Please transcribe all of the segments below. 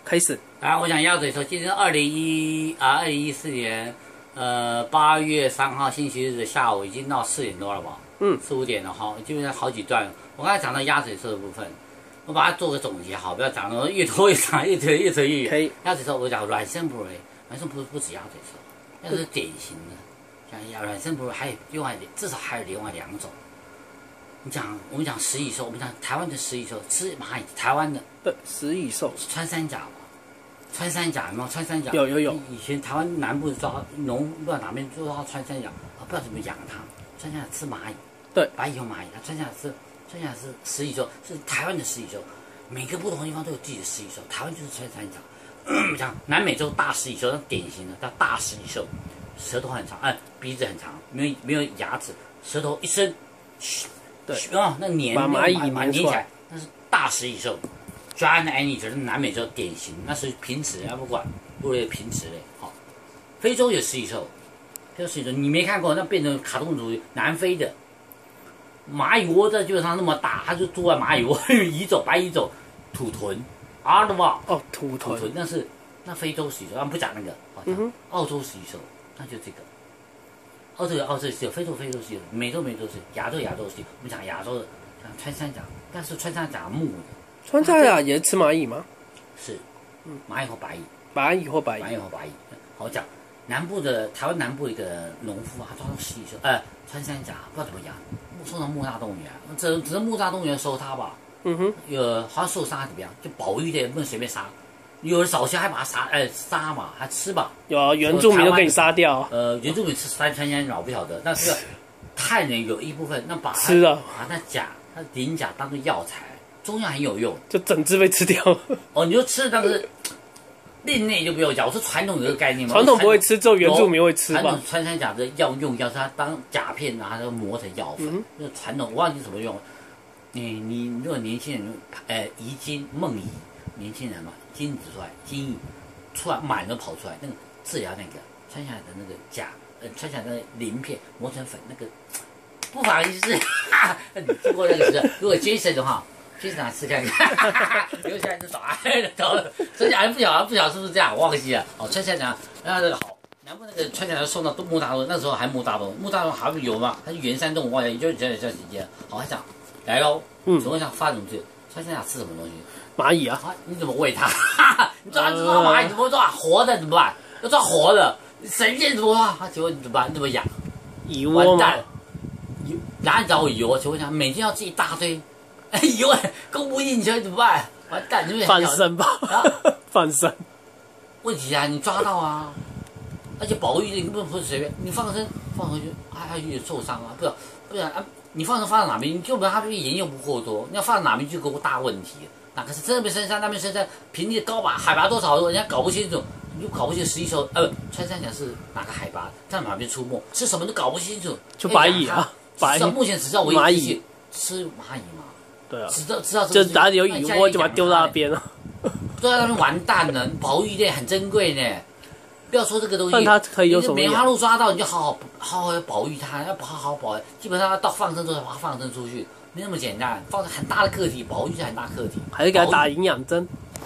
开始。 我想鸭嘴兽，今天2014年8月3号星期日的下午，已经到4点多了吧？4、5点了哈，基本上好几段。我刚才讲到鸭嘴兽的部分，我把它做个总结好，不要讲的越拖越长，越扯越远。鸭嘴兽我讲软身哺乳类，软身哺乳不止鸭嘴兽，那是典型的。像软身哺乳还有另外至少还有另外2种。我们讲食蚁兽，我们讲台湾的食蚁兽吃蚂蚁，台湾的对食蚁兽穿山甲嘛，穿山甲有没有？穿山甲有。 以前台湾南部抓农不知道哪边抓到穿山甲，不知道怎么养它。穿山甲吃蚂蚁， 对， 白蚁和蚂蚁，穿山甲是食蚁兽，是台湾的食蚁兽。每个不同的地方都有自己的食蚁兽，台湾就是穿山甲。讲南美洲大食蚁兽，那典型的叫大食蚁兽，舌头很长，鼻子很长，没有牙齿，舌头一伸。 对， 那粘把蚂蚁粘起来，那是大食蚁兽 ，Giant Ant， 是南美洲典型，那是平齿，不管陆类平齿类。好，非洲有食蚁兽，非洲食蚁兽你没看过，那变成卡通主义，南非的蚂蚁窝在基本上那么大，它就住在蚂蚁窝，白蚁种，土豚，阿尔瓦哦，土豚， 那非洲食蚁兽，咱们不讲那个，澳洲食蚁兽，那就这个。澳洲是有，非洲是有，美洲是有，亚洲是有。我们讲亚洲的，像穿山甲，但是穿山甲木的。 穿山甲也吃蚂蚁吗？ 是，蚂蚁或白蚁。 蚂蚁或白蚁。 好讲，台湾南部的一个农夫啊，抓到食蚁兽，穿山甲不知道怎么养，送到木栅动物园，只是木栅动物园收它吧。好像受伤怎么样？就保育类不能随便杀。有的早期还把它杀嘛，还吃吧。 有原住民都给你杀掉。 原住民吃穿山甲我不晓得，但是汉人有一部分那把吃了， 把它鳞甲当做药材，中药很有用， 就整只被吃掉。 你就吃，但是另类就不用讲。我是传统有这个概念嘛， 传统不会吃，只有原住民会吃吧？ 传统穿山甲的药是它当甲片啊，它磨成药粉。那传统我忘记怎么用。你如果年轻人遗精梦遗，年轻人嘛。精子出来，精液出来满了跑出来，那个治疗那个穿下来的那个穿下来的鳞片磨成粉，那个不法意思。你听过那个是？如果 Jason 的话，Jason 来吃看看，留下来就找穿下来不晓得是不是这样，我忘记了。穿下来，然后这个好，南部那个穿下来送到木栅洞，那时候还木栅洞还不有吗？它是原山洞，我忘了，也就这几天。好，还讲来喽，怎么想发什么罪？穿下来吃什么东西？ 蚂蚁啊！ 你怎么喂它？你抓蚂蚁怎么抓？活的怎么办？要抓活的，神仙怎么抓？请问你怎么办？你怎么养？ 蚁窝吗？ 哪里找蚁窝？请问一下，每天要吃一大堆，蚁窝供不应求怎么办？完蛋！你放生吧，放生。 问题你抓到啊，而且保育你不能随便，你放回去，还有受伤啊，不然你放到哪边？你就它盐又不够多，你要放到哪边就有个大问题。哪个是这边深山，那边深山，平地高吧，海拔多少，人家搞不清楚，你就搞不清楚食蚁兽，穿山甲是哪个海拔，在哪边出没，吃什么都搞不清楚。 就白蚁啊， 目前只知道唯一蚂蚁吃蚂蚁嘛。 对啊， 知道就哪里有蚁窝就把它丢到那边了。 丢在那边完蛋了，保育类很珍贵呢。不要说这个东西， 但它可以有什么？ 梅花鹿抓到你就好好保育它，要好好保育，基本上要到放生之后把它放生出去。没那么简单，放很大的课题，保育是很大课题， 还是给它打营养针？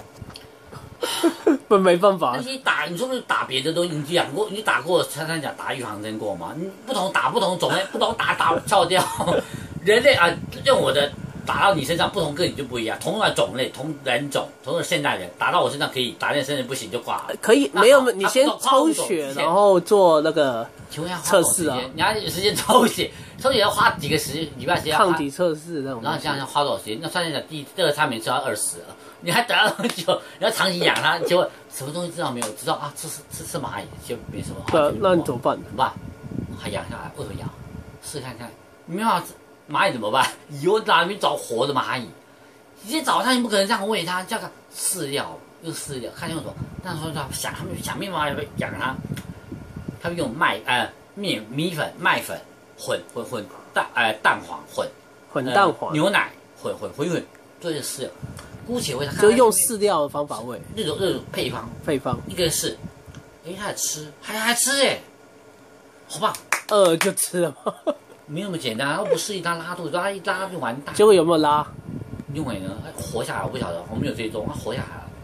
不，没办法。 你说不是打别的东西？你打过穿山甲打预防针过吗？你不同种类，不同打跳掉。人类用我的打到你身上，不同个体就不一样。同样的种类，同人种，同样现代人打到我身上可以，打在身上不行就挂了。 可以，没有你先抽血，然后做那个测试啊。 你要有时间抽血要花几个礼拜时间。 抗体测试那种。 然后这样要花多少时间？那穿山甲第二餐没吃到20了，你还等那么久，你要长期养它，结果什么东西知道没有？知道吃蚂蚁就没什么。 对啊，那你怎么办？ 还养下来，为什么养？试看看，你没办法。蚂蚁怎么办？以后哪里找活的蚂蚁？直接找它，你不可能这样喂它，叫它饲料，看用什么？那时候他们想办法养它，他们用米粉、麦粉混蛋黄混蛋黄牛奶混做这饲料，姑且喂它， 就用饲料的方法喂， 那种配方，一个是，它还吃，还吃好棒， 就吃了吗？ 没那么简单，不适应它拉肚子，一拉就完蛋。 结果有没有拉？ 因为呢，活下来我不晓得，我没有追踪，它活下来了。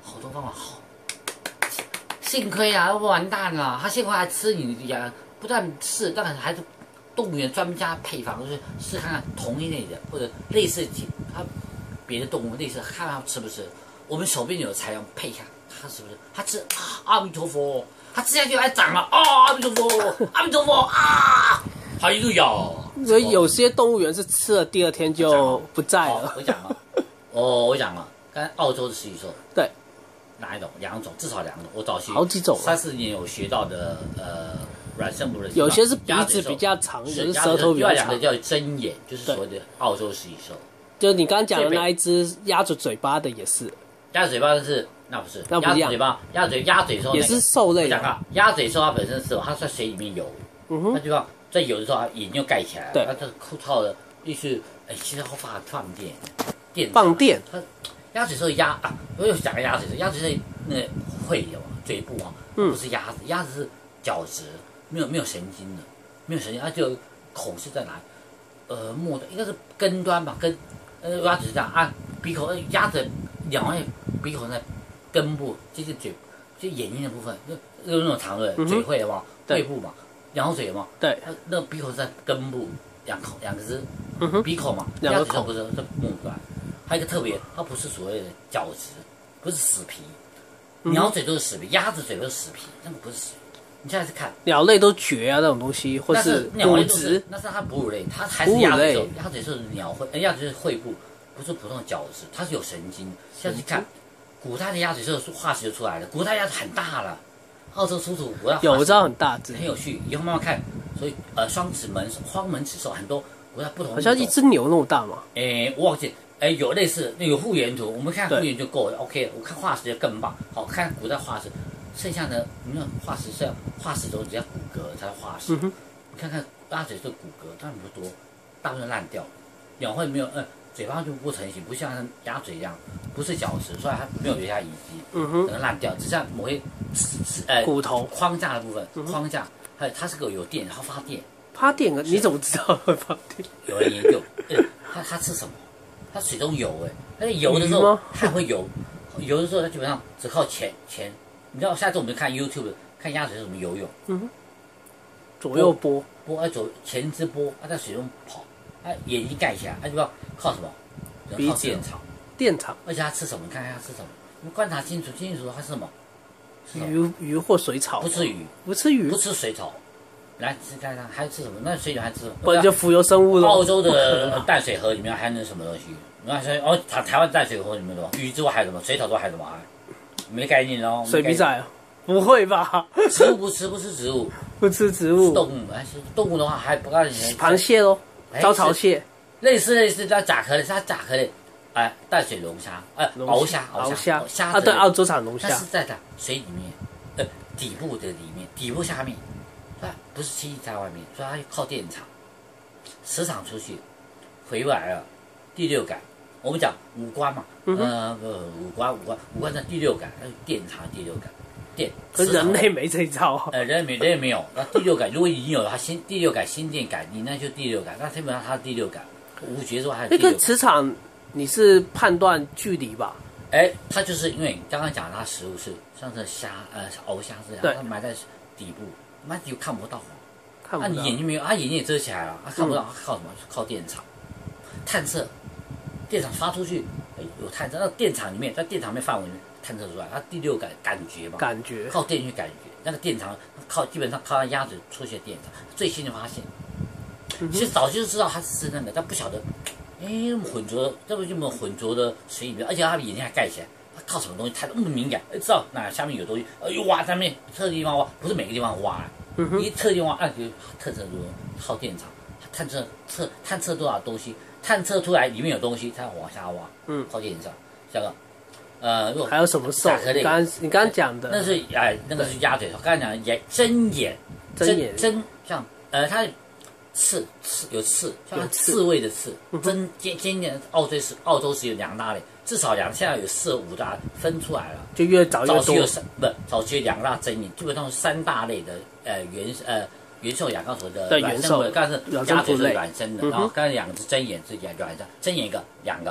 好多方法好。幸亏啊，要不完蛋了。他幸亏还吃你呀，不但是，但还是动物园专家配方，就是试看看同一类的或者类似它别的动物类似，看它吃不吃。我们手边有材料配一下，它是不是？它吃啊，阿弥陀佛，它吃下去还长了啊，阿弥陀佛，阿弥陀佛啊，哈利路亚。 所以有些动物园是吃了第二天就不在了。 我讲了，我讲了，刚才澳洲的食蚁兽， 对。 哪一种？2种，至少2种。我早期好几种 ，3、4年有学到的，软生部的， 有些是鼻子比较长，有些舌头比较长。 另外2个叫针眼，就是所谓的澳洲食蚁兽。 就你刚刚讲的那一只鸭着嘴巴的也是。 鸭子嘴巴的是那不是？ 那不一样。 鸭嘴兽也是兽类。 讲啊，鸭嘴兽它本身是它在水里面游，它就要在游的时候，它眼睛就盖起来了。它这裤套的，必须其实要放电。 放电。 鸭嘴兽我又讲个鸭嘴兽，鸭嘴兽那个喙有嘴部啊，不是鸭子，鸭子是角质，没有神经的，没有神经，它就口是在哪？末端应该是根端吧，鸭子是这样啊，鼻口鸭子两位鼻口在根部，就是嘴，就眼睛的部分，那种长的嘴喙嘛，喙部嘛，羊嘴嘛， 对， 那鼻口是在根部，两个是鼻口嘛， 两个口不是末端。还有一个特别，它不是所谓的角质，不是死皮，鸟嘴都是死皮，鸭子嘴都是死皮，那个不是死皮。你现在是看鸟类都蕨啊那种东西，或是鸟类骨质， 那是它哺乳类，它还是鸭嘴兽，鸭嘴兽是鸟喙，鸭嘴是喙部，不是普通的角质，它是有神经。现在去看古代的鸭嘴兽化石就出来了，古代鸭子很大了，澳洲出土古代有我知道很大只， 很有趣，以后慢慢看。所以荒门齿兽很多古代不同， 好像一只牛那么大嘛。 我忘记。有类似有复原图，我们看复原就够了。OK， 我看化石就更棒。好看古代化石，剩下的你看化石中只要骨骼才是化石。你看看鸭嘴兽骨骼当然不多，大部分烂掉，鸟喙没有，嘴巴就不成形，不像鸭嘴一样，不是角质，所以它没有留下遗迹，整个烂掉，只像某些骨头框架的部分，框架还有它是个有电，然后发电。 发电啊？你怎么知道会发电？ 有人研究，它吃什么？它水中游它游的时候它会游的时候它基本上只靠前，你知道下次我们看 YouTube 看鸭嘴怎么游泳， 左右拨， 前肢拨，它在水中跑，它眼睛盖起来，它就要靠什么？靠电场，而且它吃什么？你看看它吃什么？你观察清楚它是什么？ 鱼或水草？ 不吃鱼， 不吃鱼， 不吃水草。来吃看看还吃什么？那水里还吃什么？ 不然就浮游生物了。 澳洲的淡水河里面还能什么东西？你看台湾淡水河里面什么？鱼之外还有什么？水草之外还有什么？没概念哦。 水笔仔？不会吧？ 植物不吃植物， 不吃植物。 动物的话还不告诉你。 螃蟹咯，招潮蟹。 类似叫甲壳类，它甲壳类，淡水龙虾，鳌虾啊，对，澳洲产龙虾。 它是在水里面，底部的里面，底部下面。它不是栖息在外面，所以它靠电场，磁场出去，回来了，第六感。我们讲五官嘛，五官的第六感，它是电场的第六感，电。 可是人类没这一招。 人类没有，那第六感如果已经有了，它第六感心电感应，那就第六感。那基本上它是第六感，五觉之外还有第六感。 那个磁场你是判断距离吧？ 它就是因为你刚刚讲它食物是像是虾，鳌虾这样，它埋在底部。那就看不到，你眼睛没有，眼睛也遮起来了，看不到，靠什么？靠电场，探测，电场发出去，有探测，那电场里面，在电场里面范围里面探测出来，它第六感觉嘛， 感觉靠电去感觉，那个电场基本上靠它鸭子出现电场，最新的发现，其实早就知道它是那个，但不晓得，混浊，这不就么混浊的水里面，而且它眼睛还盖起来。靠什么东西？它那么敏感，知道那下面有东西，挖上面特地地方挖，不是每个地方挖，一特地方挖，就探测出靠电场，探测多少东西，探测出来里面有东西，它往下挖，靠电场，下个， 还有什么兽？你刚刚讲的， 那是那个是鸭嘴兽，刚才讲的针眼，像它有刺，像刺猬的刺，尖的澳洲是有2大类。至少现在有4、5大分出来了， 就越早越多。 早期有2大针眼，基本上是3大类的原兽亚刚说的软生的， 刚才是鸭嘴是软生的，然后刚才2只针眼是软生，针眼2个，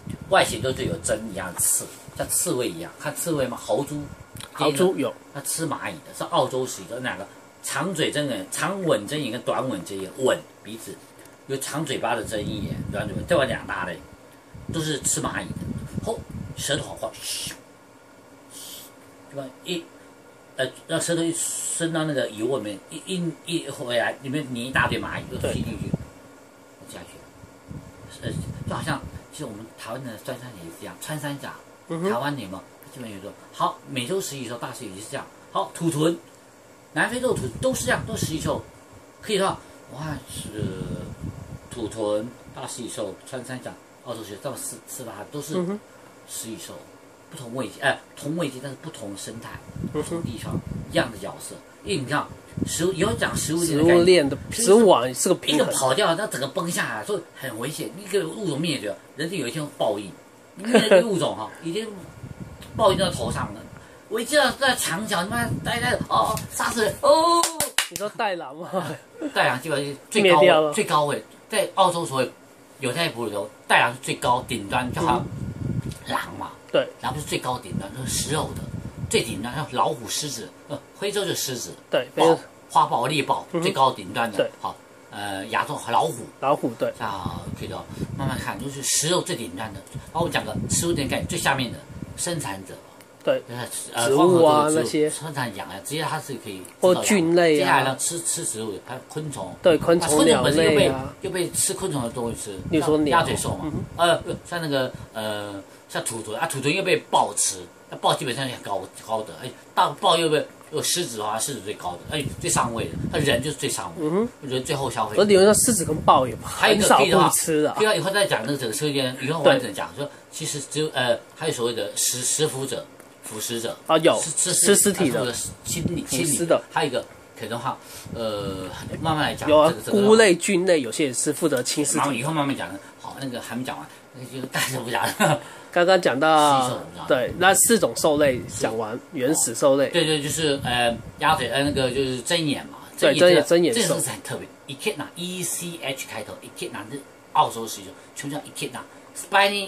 外形都是有针一样的刺，像刺猬一样，看刺猬吗？豪猪， 豪猪有， 它吃蚂蚁的，是澳洲石螅，两个长嘴针眼、长吻针眼跟短吻针眼，吻鼻子，有长嘴巴的针眼，短嘴巴，再往两大类，都是吃蚂蚁的。后舌头好快，咻，对吧？让舌头一伸到那个油里面，一回来，里面粘一大堆蚂蚁，都吸进去，下去。就好像其实我们台湾的穿山甲也是这样，穿山甲，台湾人嘛，基本有说好，美洲食蚁兽、大食蚁也是这样。好，土豚，南非洲土都是这样，都是食蚁兽，可以说，哇，是土豚、大食蚁兽、穿山甲、澳洲石螅，这么四大都是食蚁兽。不同位阶，同位阶，但是不同生态、不同地方，一样的角色。因为你看，以后讲食物链的食物网是个平衡， 一个跑掉，那整个崩下来，所以很危险。一个物种灭绝，人类有一天会报应。灭了物种哈，已经报应到头上了。我一见到在墙角，他妈呆哦，杀死人哦！ 你说带狼吗？ 带狼基本上最高位，在澳洲所谓犹太哺乳动物，带狼是最高顶端，叫它狼嘛。 对， 然后是最高顶端，都是食肉的，最顶端像老虎、狮子，非洲就是狮子， 对， 花豹、猎豹，最高顶端的， 对， 好，亚洲老虎， 对， 可以的，慢慢看，就是食肉最顶端的。然后我们讲个食物链概念，最下面的生产者， 对，植物啊那些生产养啊，直接它是可以或菌类啊， 接下来呢吃植物，还有昆虫， 对，昆虫鸟类啊，又被吃昆虫的东西吃， 比如说鸭嘴兽嘛，像那个像土豚啊，土豚又被豹吃，那豹基本上也很高的，大豹又被狮子的话，狮子最高的，最上位的，那人就是最上位，人最后消费。 而理论上狮子跟豹也很少不吃的。 以后再讲那个整个车间，以后完整讲，说其实只有还有所谓的食腐者、腐食者啊，有吃尸体的、 清理的， 还有一个可能的话，慢慢来讲， 有啊，菇类、菌类，有些也是负责清尸体。 以后慢慢讲的，好，那个还没讲完，那个就大家不讲了。 刚刚讲到，对，那4种兽类讲完，原始兽类。 对，就是鸭嘴，那个就是针眼嘛。 对，针眼兽。 这个是很特别 ，echidna ECH 开头 ，echidna 是澳洲石螅，全叫 echidna。spiny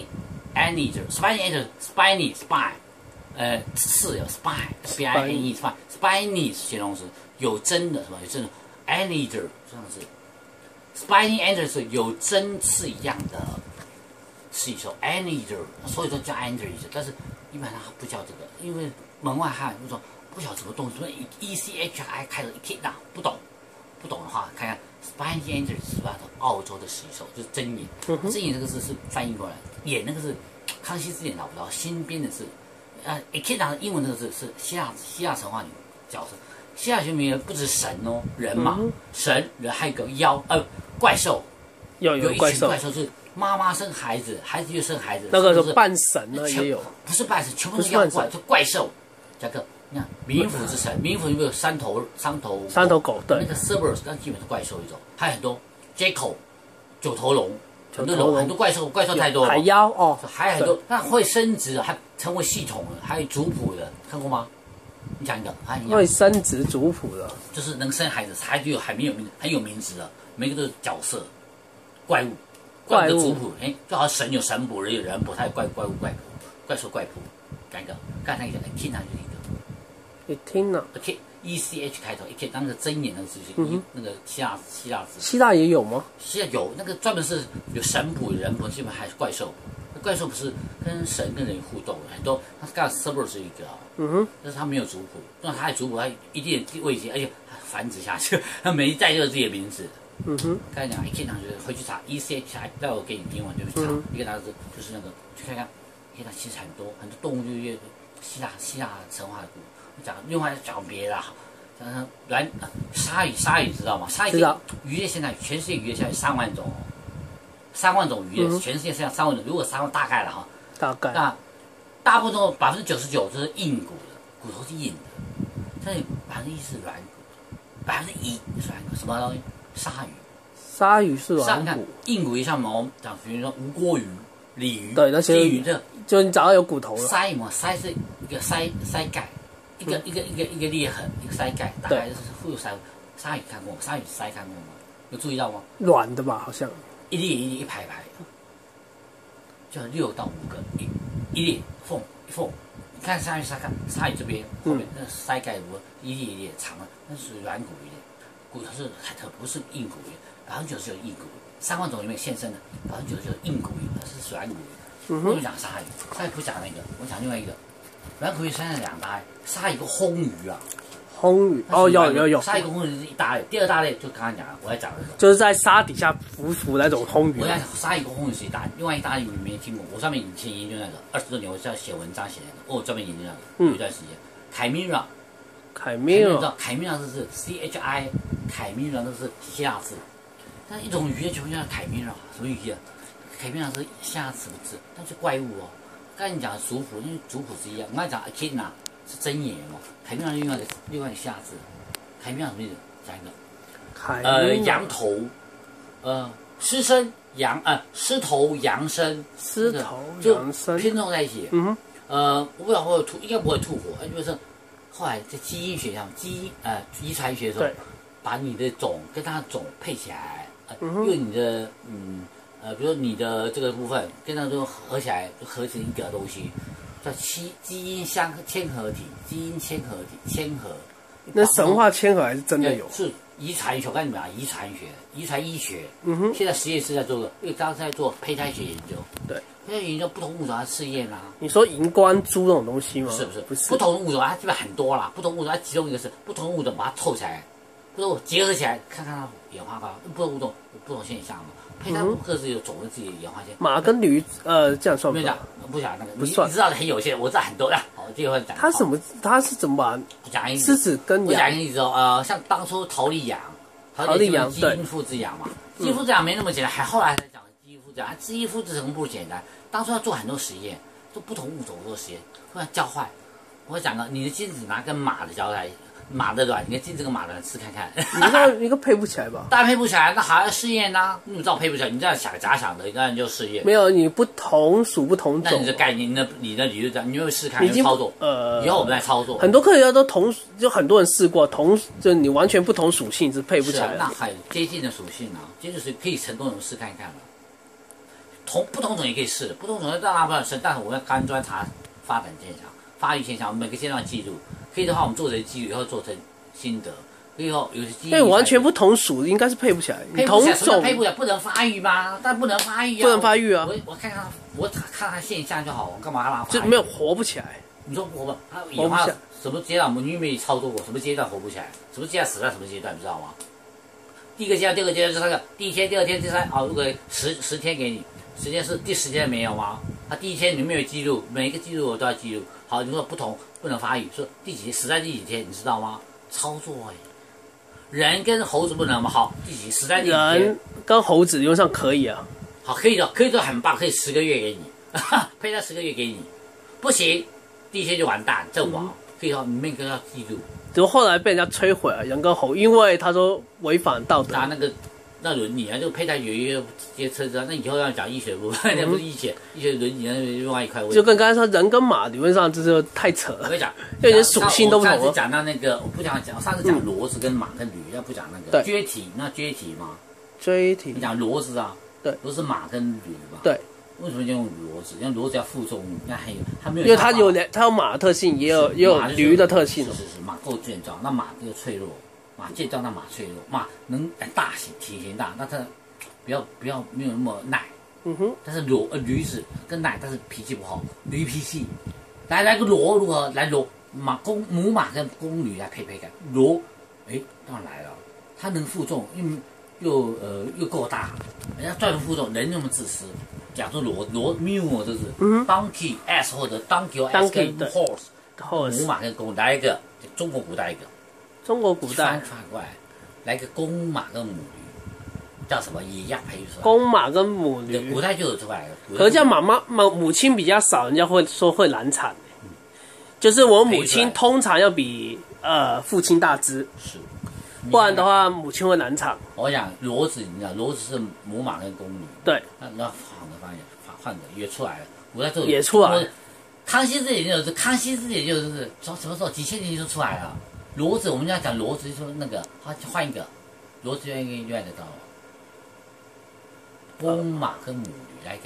anteater，spiny，刺有 spine，spine spiny 是形容词，有针的是吧？有针的 anteater 这样子 ，spiny anteater 是有针刺一样的。是一首 anteater， 所以说叫 anteater， 但是一般它不叫这个，因为门外汉就说不晓得什么动物，什么 ECHI 开的 echidna 不懂的话，看看 spiny anteater 是吧？澳洲的石兽就是针眼，针眼这个字是翻译过来，眼那个是康熙字典找不到，新编的是echidna 的英文这个字是希腊神话里角色，希腊学名不止神哦，人嘛，神人还有个妖怪兽， 有一群怪兽是。妈妈生孩子，孩子又生孩子， 那个是半神呢，也有， 不是半神，全部都是妖怪，就怪兽。加个，你看冥府之神，冥府有没有三头狗？对， 那个 Cerberus 那基本是怪兽一种，还有很多 Jackal 九头龙，很多怪兽太多了。 海妖哦， 还有很多，那会生殖，还成为系统的，还有族谱的，看过吗？你讲一个， 会生殖族谱的， 就是能生孩子，孩子很有名字的，每个都是角色，怪物。怪物的族谱，就好像神有神谱，人有人谱，它有怪兽怪谱，改一个，刚才讲的 echidna 就是一个 echidna ECH 开头 echidna 那个针眼那个字，那个希腊字， 希腊也有吗？ 希腊有那个专门是有神谱有人谱，基本还是怪兽。怪兽不是跟神跟人互动很多，他刚才 Cerberus 是一个但是他没有族谱，那他有族谱，他一定位阶，而且繁殖下去，他每一代就有自己的名字。刚才讲 echidna 就是回去查 ECHI， 待会我给你英文就去查，一个单词就是那个去看看 echidna 其实很多动物就越希腊神话的故事，讲另外讲别的，讲鲨鱼知道吗？鲨鱼渔业现在全世界渔业现在3万种，3万种渔业，全世界现在3万种，如果3万大概了哈，那大部分都99%都是硬骨的，骨头是硬的，但是1%是软骨，1%是软骨，什么东西？ 鲨鱼是软骨， 硬骨像毛，讲比如说无锅鱼、鲤鱼， 对那些鲫鱼， 就你找到有骨头了。 鳃是一个鳃盖，一个裂痕，一个鳃盖，大概就是富有鳃。鲨鱼看过吗？鲨鱼鳃看过吗？有注意到吗？ 软的吧，好像一列一排， 就6到5个一列缝。你看鲨鱼这边后面那鳃盖如一列一列长的，那是软骨鱼，骨头是海特，不是硬骨鱼，90%有硬骨鱼。3万种里面现生的90%有硬骨鱼，它是软骨鱼。我们讲鲨鱼不讲那个，我讲另外一个软骨鱼，生了2大类，鲨鱼跟红鱼啊。 红鱼哦，有。 鲨鱼跟红鱼是一大类，第2大类就刚刚讲了，我要讲的就是在沙底下浮那种红鱼。 我要讲鲨鱼跟红鱼是一大类，另外一大类你没听过，我上面以前研究那个20多年，我是要写文章写那个，我专门研究那个，有一段时间。凯米拉是 CHI， 凯米拉那是希腊字，但是一种鱼的球叫凯米拉，什么鱼啊？凯米拉是希腊词的字，但是怪物哦。刚才你讲的族谱，因为族谱是一样，我刚才讲 Echidna 是真眼嘛，凯米拉另外一个希腊字，凯米拉什么意思？讲一个，羊头，狮身羊狮头羊身，拼凑在一起。我不知道会应该不会吐火，就是后来在基因学上，遗传学的时候，把你的种跟它的种配起来，用你的比如说你的这个部分跟它都合起来，就合成一个东西，叫基因嵌合体，嵌合。 那神话嵌合还是真的有？ 是遗传学，我跟你们讲，遗传医学。现在实验室在做因为刚刚在做胚胎学研究。对。因为研究不同物种它试验啦。你说荧光珠那种东西吗？ 不是，不同的物种它基本很多啦。不同物种它其中一个是不同的物种把它凑起来，不同结合起来，看看它演化吧。不同物种有不同现象嘛。胚胎各自有种的自己的演化现象。 马跟驴这样算不？ 不讲那个， 不算。 你知道的很有限，我知道很多的。好，这会讲。 它是怎么把？ 讲一狮子跟羊。 我讲一个例子哦，像当初桃莉羊基因复制羊嘛，基因复制羊没那么简单，还后来才讲基因复制羊。基因复制成不简单。当初要做很多实验，做不同物种做实验，后来交换。我讲了，你的精子拿跟马的交代，马的卵，你的精子跟马的卵吃看看。 你个配不起来吧？ 当然配不起来，那还要试验呐。你知道配不起来，你这样假想的，当然就试验。 没有，你不同属不同种。 那你的概念，你的理论这样，你有试看，操作。以后我们来操作。 很多科学家都就很多人试过就你完全不同属性是配不起来的。 那还有接近的属性啊，接近是可以成功的试看看了。不同种也可以试的，不同种让它不能生，但是我们要干专查发展现象、发育现象，每个阶段记录。可以的话，我们做成记录，以后做成心得。以后有些基因。 对，完全不同属应该是配不起来。 配不起来，什么配不起来？不能发育吗？但不能发育啊。 不能发育啊！ 我看它现象就好，我干嘛让它发育？ 就没有活不起来。 你说活不？它演化什么阶段？我们因为操作过，什么阶段活不起来？什么阶段死在什么阶段？你知道吗？第一个阶段、第二个阶段是那个第1天、第2天、第3啊，如果10天给你。时间是第10天没有吗？他第1天你没有记录，每一个记录我都要记录。好，你说不同不能发育，说死在第几天，你知道吗？操作人跟猴子不能吗？好，死在第几天？ 人跟猴子理论上可以啊。 好，可以的，很棒，可以10个月给你，配它10个月给你，不行，第1天就完蛋，阵亡。可以的话，你每个要记录。 只不过后来被人家摧毁了，人跟猴，因为他说违反道德。 拿那伦理啊，就胚胎有一些车子啊，那以后要讲医学部分，那不是医学伦理，那另外一块。 就跟刚才说人跟马理论上这就太扯了。 我跟你讲， 就连属性都不同了。 上次讲到那个，我不讲，上次讲骡子跟马跟驴，要不讲那个撅体，那撅体吗？ 撅体。 你讲骡子啊？ 对， 都是马跟驴嘛。 对。 为什么就用骡子？因为骡子要负重，那还有它没有。 因为它有马的特性，也有驴的特性。 是，马够健壮，那马就脆弱。马健壮，那马脆弱。马能大型，体型大，那它。不要没有那么耐，但是驴子跟奶，但是脾气不好，驴脾气。来个骡如何？来骡母马跟公驴来配看。骡，当然来了，它能负重，又够大，人家专门负重，人那么自私。讲说骡 mule 就是 donkey s 或者 donkey s 跟 horse 母马跟公，来一个中国古代一个， 中国古代反过来，来个公马跟母驴。叫什么也一样培育出来， 公马跟母驴， 古代就有出来了。 可是这样母亲比较少，人家会说会难产，就是我母亲通常要比父亲大只，是，不然的话母亲会难产。 我讲骡子，你知道骡子是母马跟公驴， 对， 那换的也出来了，古代就也出来了。 康熙这也就是从什么时候几千年就出来了。骡子我们要讲骡子，就说那个换一个骡子，愿意得到。公马跟母驴来一个，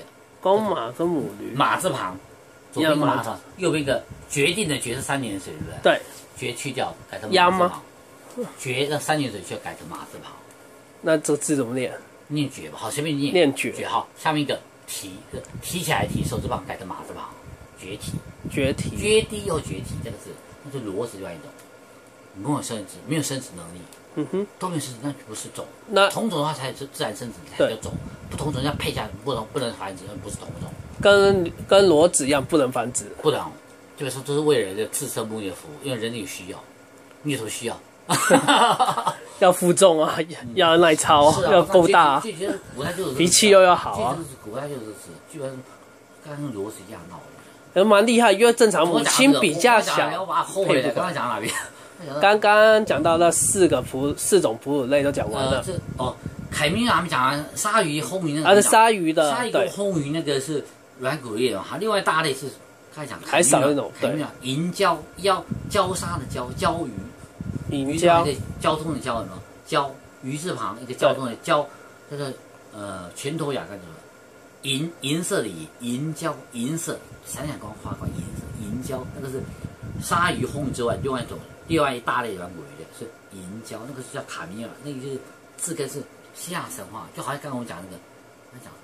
公马跟母驴， 马字旁，左边一个马字旁，右边一个决定的决是三点水，对不对？ 对， 决去掉，改成押吗？ 马字旁。决的三点水就改成马字旁。 那这个字怎么念？ 念决吧，好，随便念。 念决。 决好，下面一个提，提起来提，手字旁改成马字旁，决提。 决堤。 决堤又决堤，这个字，那就骡子另外一种，没有生殖，没有生殖能力。都没有生殖，那不是种。那同种的话才是自然生殖才叫种，不同种要配下不能繁殖，不是同种。 跟骡子一样，不能繁殖。 不能，基本上都是为了自身目的服务，因为人类有需要，你有什么需要？ 要负重啊，要耐操啊，要够大啊，脾气又要好啊。 古代就是基本上跟骡子一样闹的。 蛮厉害，因为正常母亲比较小。 刚刚讲哪边？ 刚刚讲到那四种哺乳类都讲完了。 凯明他们讲完鲨鱼、红鱼那个。 是鲨鱼的。 鲨鱼跟红鱼那个是软骨类的嘛？另外大类是刚才讲还少那种。对。 银礁礁鲨的礁鱼。 银礁。 交通的交什么？礁鱼字旁一个交通的交，这个拳头亚干什么？银色的银礁，银色闪闪光发光银色银礁，那个是鲨鱼、红鱼之外另外一大类软骨鱼的是银礁，那个是叫卡米尔，那个就是字根是希腊神话，就好像刚刚我讲那个，我讲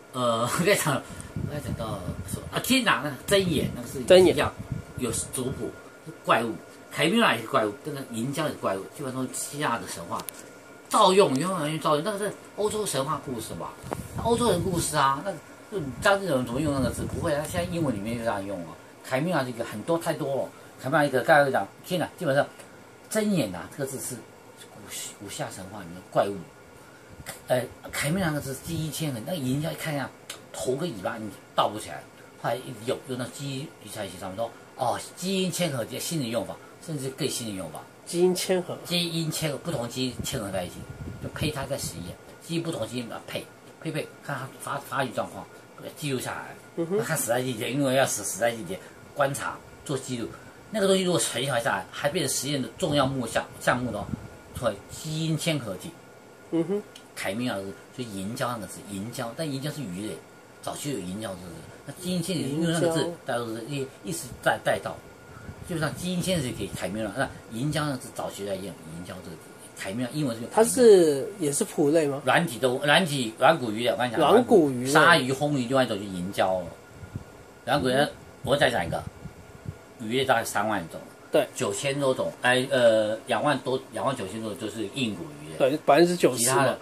到说天哪，那个睁眼，那个是睁眼， 有族谱是怪物，凯米尔也是怪物，这个银礁也是怪物，基本上希腊的神话照用，原本完全照用，那个是欧洲神话故事吧？欧洲人故事啊，那就张志勇怎么用那个字？不会啊，现在英文里面就这样用啊。凯米尔这个很多太多了，凯米尔一个刚才讲天哪，基本上睁眼呐，这个字是古希腊神话里面的怪物。凯米尔那个字基因牵痕，那个银礁一看一下，头跟尾巴你倒不起来，后来有那基因比赛学上面说基因牵合新的用法，甚至更新的用法。 基因牵合， 不同基因牵合在一起，就胚胎在实验，基因不同基因把它配，看它发育状况，记录下来。看死在季节，因为要死在季节，观察做记录。那个东西如果存下来，还变成实验的重要项目的话，出来基因牵合体。凯米尔就银礁那个字，银礁，但银礁是鱼类，早期有银礁字，那基因牵合体用那个字，大家都是一直带到。基本上基因牵合体给凯米尔，那银礁那是早期在用银礁这个字，凯米尔英文是。 它也是哺乳类吗？ 软骨鱼的，我刚才讲。 软骨鱼。 鲨鱼、红鱼另外一种就是银礁了。软骨鱼，我再讲一个，鱼类大概3万种。 对。 9000多种，2万9千多就是硬骨鱼的。 对，90%。 其他的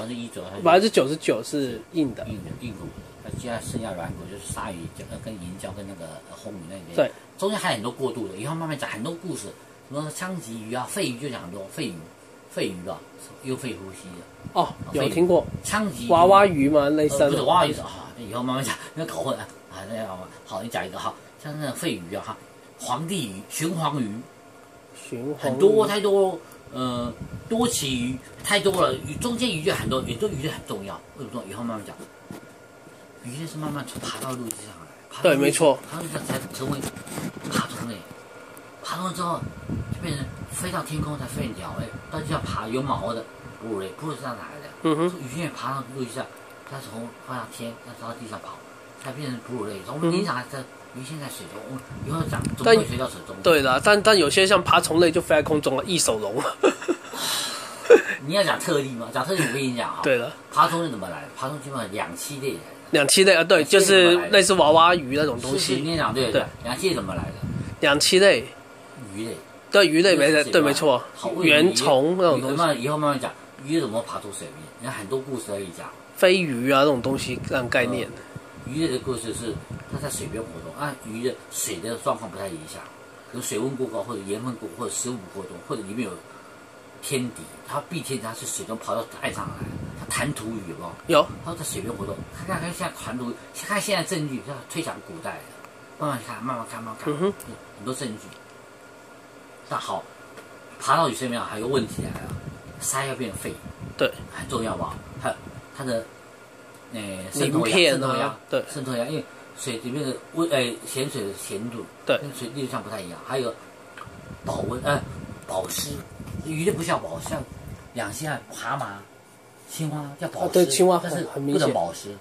99%是硬的。 硬骨。那接下来剩下软骨就是鲨鱼跟银礁跟那个红鱼那边。 对。 中间还有很多过渡的，以后慢慢讲很多故事，什么枪鲫鱼啊、肺鱼就讲很多肺鱼吧，有肺呼吸的。 有听过。 枪鲫娃娃鱼吗？类似的。 不是娃娃鱼以后慢慢讲，那搞混好，你讲一个像那个肺鱼啊皇帝鱼、玄黄鱼，很多太多，多鳍鱼太多了，中间鱼就很多，很多鱼类很重要。为什么说以后慢慢讲？鱼类是慢慢爬到陆地上来。 对，没错。 它才成为爬虫类，爬虫之后就变成飞到天空才飞鸟，到就要爬有毛的哺乳类，哺乳是哪来的？鱼也爬到陆地上，它从飞到天，再到地上跑，才变成哺乳类。从平常在鱼现在水中，以后讲怎么会飞到水中？ 对的，但有些像爬虫类就飞在空中了，翼手龙。 你要讲特例吗？讲特例我跟你讲对了， 爬虫类怎么来的？爬虫基本上两栖类来的。 两栖类对，就是类似娃娃鱼那种东西。 你讲对。两栖类怎么来的？ 两栖类， 鱼类。 对，鱼类没错。原虫那种东西。 以后慢慢讲，鱼怎么爬出水面？你看很多故事可以讲。 飞鱼啊，这种东西这样概念。 鱼类的故事是它在水边活动鱼的水的状况不太理想，可能水温过高，或者盐分过，或者食物不过多，或者里面有天敌，它避天敌，它是水中跑到岸上来。弹涂鱼有没有？有。它在水边活动，看现在弹涂，看现在证据，要推想古代的，慢慢看，很多证据。那好，爬到鱼身上还有问题来了，鳃要变肺， 对， 很重要吧？它的渗透压，对， 渗透压，因为水里面的咸水的咸度， 对， 跟水地上不太一样。还有保温保湿，鱼类不需要保湿，像两栖蛤蟆。青蛙叫保湿， 对，青蛙但是不能保湿，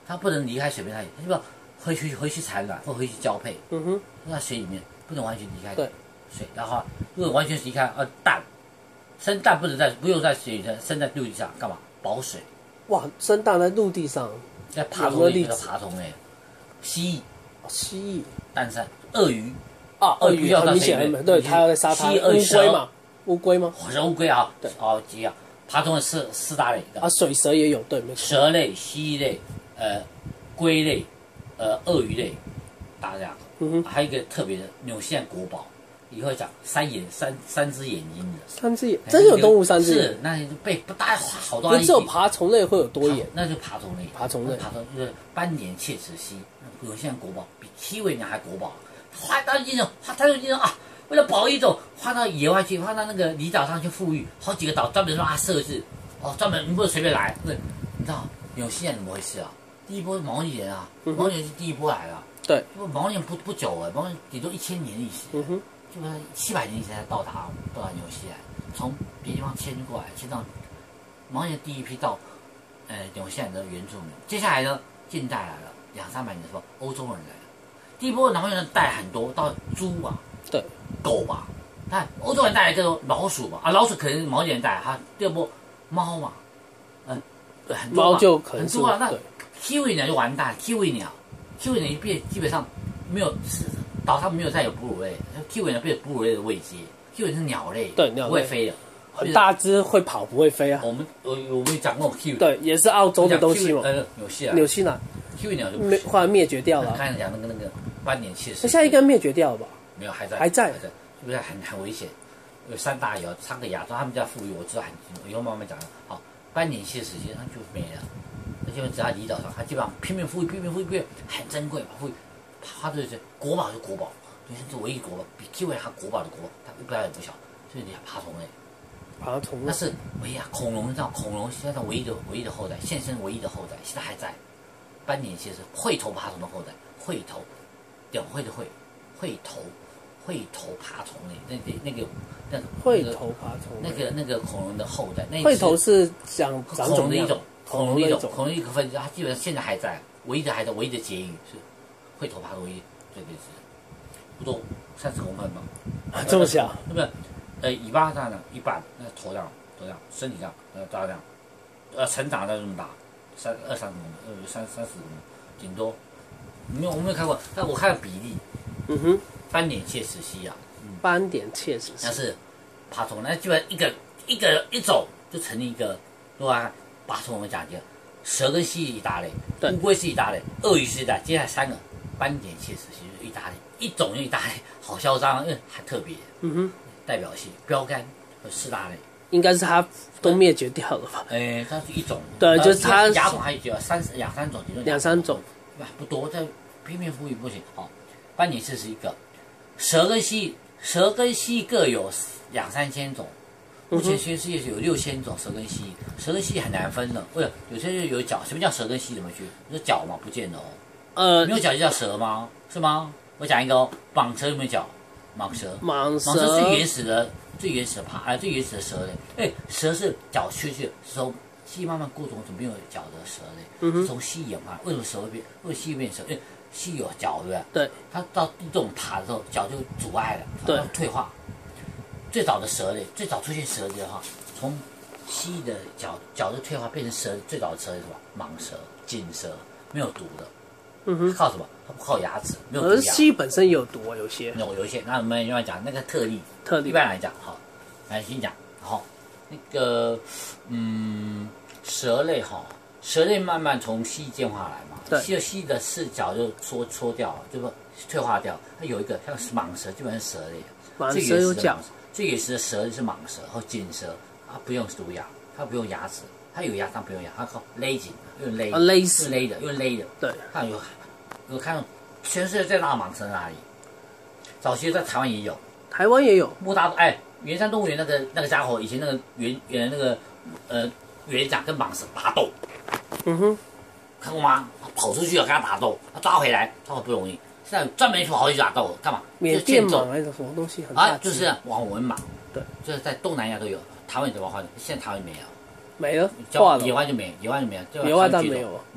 它不能离开水面太远，它就要回去产卵或回去交配。在水里面不能完全离开水，然后如果完全离开蛋，生蛋不用在水里生在陆地上，干嘛？保水。 哇，生蛋在陆地上， 在爬虫类，爬虫类，蜥蜴， 蛋山，鳄鱼啊，鳄鱼很明显，对，它要在沙滩。乌龟吗？ 是乌龟啊， 对， 鸡啊，爬虫的四大类啊，水蛇也有，对，没错。 蛇类、蜥蜴类、龟类、鳄鱼类，大家还有一个特别的纽西兰国宝，以后讲三只眼睛的。 三只眼，真有动物三只眼？ 是，那被大概好多。 只有爬虫类会有多眼， 那就爬虫类。 爬虫就是斑点切齿蜥，纽西兰国宝，比七尾鸟还国宝。花到一种，啊！为了保育种，换到野外去，换到那个离岛上去富裕，好几个岛专门让它设置，专门你不能随便来，对，你知道纽西兰怎么回事啊？第一波毛利人啊，毛利人是第一波来的， 对， 毛利人不久毛利人顶多1000年历史，就是700年前才到达纽西兰，从别的地方迁过来，迁到毛利人第一批到纽西兰的原住民，接下来呢，近代来了200-300年的时候，欧洲人来了，第一波毛利人带很多到猪啊。 对， 狗吧，看欧洲人带来这种老鼠吧，老鼠可能是毛利人带，第二波猫嘛，很多猫就可能很多啊。那七尾鸟就完蛋，七尾鸟基本上没有岛上没有再有哺乳类，七尾鸟变哺乳类的位阶，七尾是鸟类， 对，鸟类不会飞的， 很大只会跑不会飞啊。 我们讲过 Kiwi， 对，也是澳洲的东西嘛，纽西兰七尾鸟就后来灭绝掉了。 刚才讲那个斑点切齿， 那现在应该灭绝掉了吧？ 没有，还在，是不是很危险？有3大有3个亚洲，他们家富裕，我知道很清楚。以后慢慢讲。好，斑点切齿蜥它就没了，而且只要离岛上，它基本上拼命富裕，很珍贵嘛，富裕。它就是国宝，就是唯一国宝，比 Kiwi 还国宝的国宝，它不大也不小，就是爬虫类。那是唯一啊，恐龙现在唯一的后代，现身唯一的后代，现在还在。斑点切齿喙头爬虫的后代，喙头，屌喙的喙，喙头爬虫类，那个喙头爬虫类， 那个恐龙的后代， 喙头是长恐龙的一种，恐龙的一个分支，它基本上现在还在，唯一的结语是喙头爬虫类，这个是不多，30公分吧， 这么小， 对不对？尾巴这样的一半，那头这样，身体上这样，成长到这么大，20-30公分，30公分，顶多。我没有看过，但我看了比例。斑点切齿蜥啊， 斑点切齿蜥， 那是爬虫，那基本一走就成立一个，对吧？爬虫我们讲一个，蛇跟蜥蜴一大类，乌龟是一大类，鳄鱼是一大类，接下来3个斑点切齿蜥是一大类，一种就一大类，好嚣张，因为很特别。代表性标杆和4大类， 应该是它都灭绝掉了吧？ 它是一种， 对，就是它亚种还有2-3种， 2、3种， 不多，这拼命富裕不行。好，斑点切齿一个。蛇跟蜥蜴各有2-3千种，目前全世界是有6000种蛇跟蜥蜴。蛇跟蜥蜴很难分的，有些就有角。什么叫蛇跟蜥蜴？怎么去？有角吗？不见得哦。没有角就叫蛇吗？是吗？我讲一个蟒蛇有没有角？蟒蛇是最原始的最原始的蛇类。蛇是角缺去，是从蜥蜴慢慢过种没有角的蛇类，是从蜥蜴演化。为什么蛇会变？为什么蜥蜴变蛇？蜥蜴有角，对不对？ 对。 它到地这种爬的时候，角就阻碍了， 对， 退化。最早的蛇类，最早出现蛇类的话，从蜥蜴的角就退化变成蛇，最早的蛇是什么？蟒蛇、锦蛇，没有毒的。它靠什么？它不靠牙齿，没有毒牙。 而蜥蜴本身也有毒啊，有一些。 有一些，那我们另外讲那个特例。一般来讲，好，来先讲，好，那个蛇类哈，蛇类慢慢从蜥蜴进化来嘛。 对， 蜥蜴的4角就缩掉了，就退化掉。它有一个像蟒蛇，基本上是蛇类。 蟒蛇有角。 最原始的蛇是蟒蛇和锦蛇，它不用毒牙，它不用牙齿，它有牙但不用牙，它靠勒紧，用勒的。 对， 看有看全世界最大的蟒蛇在哪里？早期在台湾也有， 木大圆山动物园那个家伙，以前那个园园长跟蟒蛇打斗。看过吗？跑出去了，跟他打斗，他抓回来，抓不容易。现在专门跑去打斗，干嘛？ 缅甸蟒还是什么东西很大？ 就是网纹蟒。 对， 就是在东南亚都有，台湾有怎么画？现在台湾没有， 没了，画了。 野外就没有， 野外倒没有， 没有。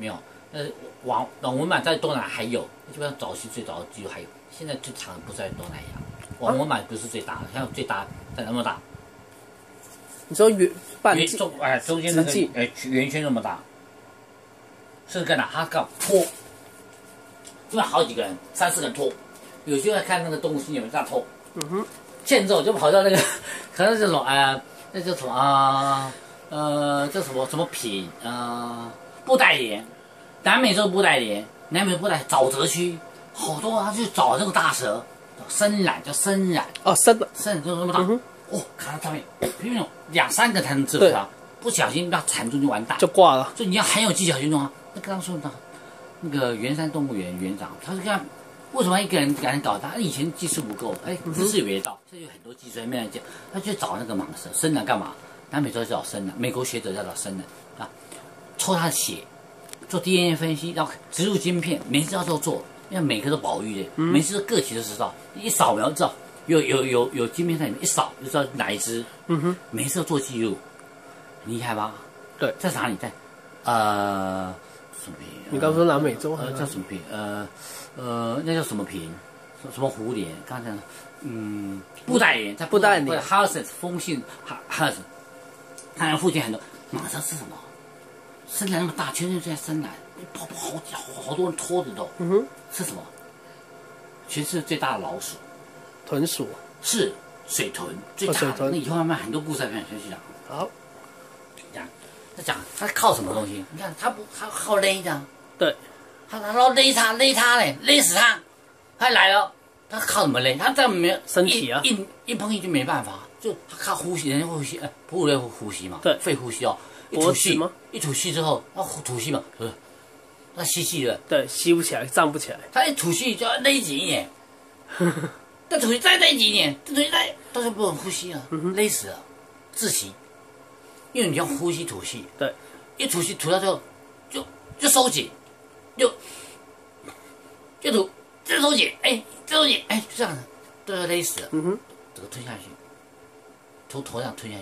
网纹鳗在东南亚还有，基本上早期最早的记录还有，现在最长的不在东南亚，网纹鳗不是最大的，像最大在那么大。 你说中间那个圆圈那么大，是干哪？他干拖，因为好几个人，3、4个人拖，有机会看那个动物星有没有这样拖。见之后就跑到那个，可能这种那叫什么叫什么品布袋莲，南美洲布袋莲，南美洲布袋沼泽区，好多他去找那个大蛇，深染叫深染哦，深染就那么大。看到上面，因为2、3个才能制服它，不小心让缠住就完蛋， 就挂了。 所以你要很有技巧去弄啊。那刚刚说的，那个圆山动物园园长，他是看为什么一个人敢搞他以前技术不够，知识没到，现在有很多技术还没来讲，他去找那个蟒蛇深蓝干嘛？南美洲叫深蓝，美国学者叫做深蓝抽他的血，做 DNA 分析，然后植入晶片，每次都做，因为每个都保育的，每次都个体都知道，一扫描知道。有晶片在里面，一扫就知道哪一只。每次都做记录，厉害吧？ 对， 在哪里？在什么屏？ 你刚说南美洲叫什么屏？那叫什么屏？什么湖莲？刚才布袋莲，在布袋莲， 哈森风信哈森，他那附近很多蟒蛇是什么？深蓝那么大，全是在深蓝，跑好多人拖着都。是什么？全世界最大的老鼠。 豚鼠是水豚最大的，那以后慢慢很多故事来讲，先去讲。 好， 讲他靠什么东西？你看他靠勒的， 对， 他勒他嘞，勒死他，他来了，他靠什么勒？他这样没有身体啊， 一碰硬就没办法，就他靠呼吸，人家呼吸，哺乳类会呼吸嘛， 对， 肺呼吸哦，一吐气之后，要吐气嘛，是不是？那吸的， 对，吸不起来，站不起来， 他一吐气就要勒紧一点。这吐气再勒几年，这吐气再，到时候不能呼吸了，勒死了，窒息。因为你要呼吸吐气， 对， 一吐气吐到最后就收紧，就吐，再收紧，再收紧，就这样子，都要勒死了。这个吞下去，从头上吞下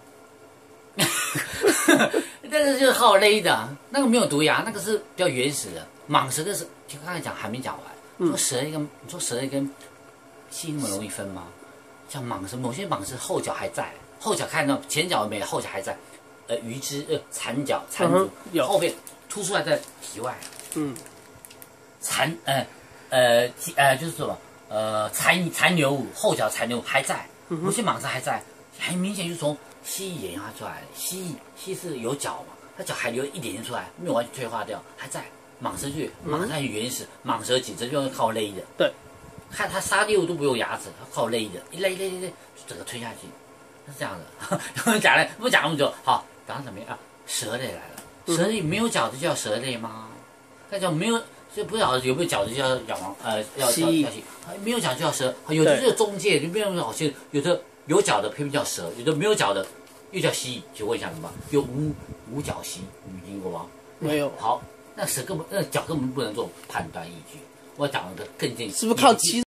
去。那个就是靠勒的，那个没有毒牙，那个是比较原始的。蟒蛇的是，就刚才讲还没讲完。你说蛇一跟蜥那么容易分吗？像蟒蛇，某些蟒蛇后脚还在，后脚看到前脚没了，后脚还在，鱼肢残脚残足，后面凸出来在体外。就是什么残留物，后脚残留物还在，某些蟒蛇还在，很明显就从蜥蜴演化出来的。蜥是有脚嘛，它脚还留一点点出来，没有完全退化掉，还在。蟒蛇很原始，蟒蛇颈就是靠勒的。 对， 看它杀猎物都不用牙齿，它靠勒的，一勒，整个吞下去，是这样的。讲了不讲那么久，好，讲到怎么样？蛇类来了，蛇类没有脚的叫蛇类吗？那叫没有，就不晓得有没有脚的叫蜥蜴， 没有脚就叫蛇，有的就是中介，就没有好些，有的有脚的偏偏叫蛇，有的没有脚的又叫蜥蜴。请问一下什么？有无脚蜥，你们听过吗？ 没有。 好。那脚根本不能做判断依据，我讲的更近， 是不是靠